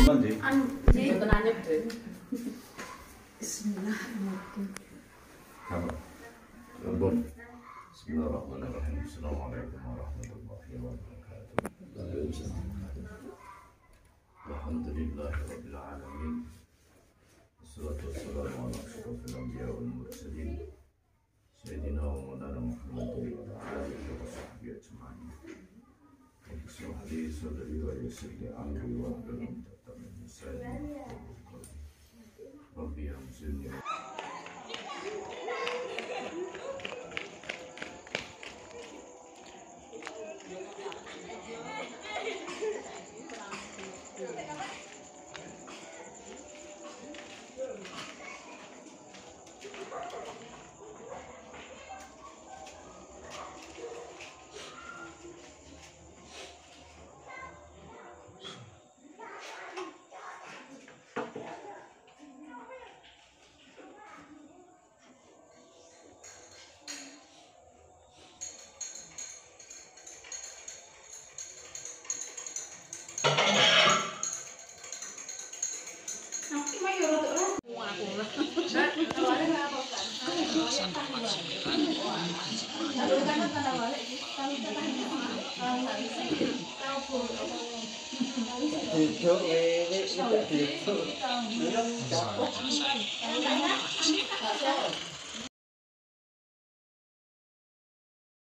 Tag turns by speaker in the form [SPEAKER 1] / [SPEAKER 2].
[SPEAKER 1] Mandi.
[SPEAKER 2] Mboten anyep, Den.
[SPEAKER 3] Bismillahirrahmanirrahim.
[SPEAKER 1] Apa? Lembut. Bismillahirrahmanirrahim. Assalamualaikum warahmatullahi wabarakatuh. Alhamdulillahirabbil alamin. Wassalatu wassalamu ala asyrofil anbiya wal mursalin. Sayyidina wa maulana Muhammadin wa ala alihi wa sahbihi ajma'in. Bismillah sadri wa yassir li amri wa hlul 'uqdatam min lisani yafqahu qawli. Rabbi anzilni
[SPEAKER 4] Duduk ini sudah duduk.